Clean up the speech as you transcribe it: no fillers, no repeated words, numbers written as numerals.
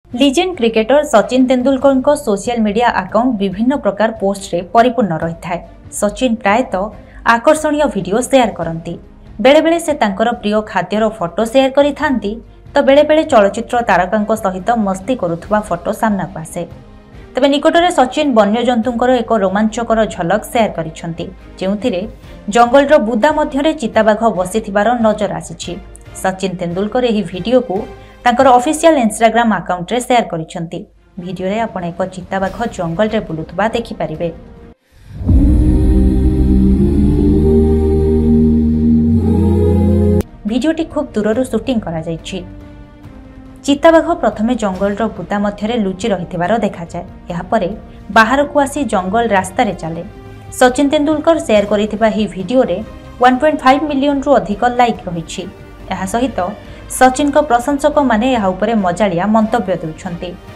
Legend cricketer Sachin Tendulkar को social media account विभिन्न प्रकार पोस्ट रे परिपूर्ण रही है। सचिन प्रायतः आकर्षणीय वीडियो शेयर करती, बेले बेले से तांकर प्रिय खाद्यर फोटो शेयर करि थांती, तो बेले बेले चलचित्र तारकांक सहित मस्ती करुवा फोटो सामना को आसे। तबे निकटरे सचिन वन्यजंतुंकर एक रोमांचकर झलक शेयर करिसेंती, जेउथिरे जंगलर बुदा मध्यरे चिताबाघ बसिथिबार नजर आसीछि। सचिन तेंदुलकर एही वीडियो को तांकर ऑफिशियल इंस्टाग्राम अकाउंट रे शेयर करिसेंती। वीडियो रे आपण एक चिताबाघ जंगल रे बुलुथबा देखि परिबे। वीडियोटी खूब दूररू शूटिंग करा जायछि। चिताबाघ प्रथमे जंगलर बुदा मध्यरे लुचि रहिथिबार देखा जाय। या परे बाहर को आसी जंगल रास्ता रे चले। सचिन तेंदुलकर शेयर करिथिबा ही वीडियो रे 1.5 मिलियन रु अधिक लाइक रहिछि। एहा सहित सचिन को प्रशंसक माने यहा उपरे मजालिया मंतव्य देउछन्ति।